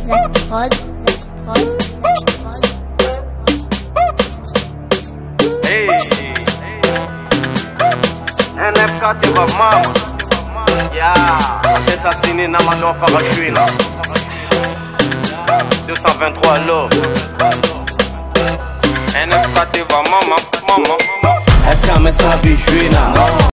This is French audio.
Zach Prod. Hey, NFK Teba Mama. Yeah, c'est assassiné na manofa Rachouina. 223 Love. NFK Teba Mama. Est-ce qu'à me sabi Chouina?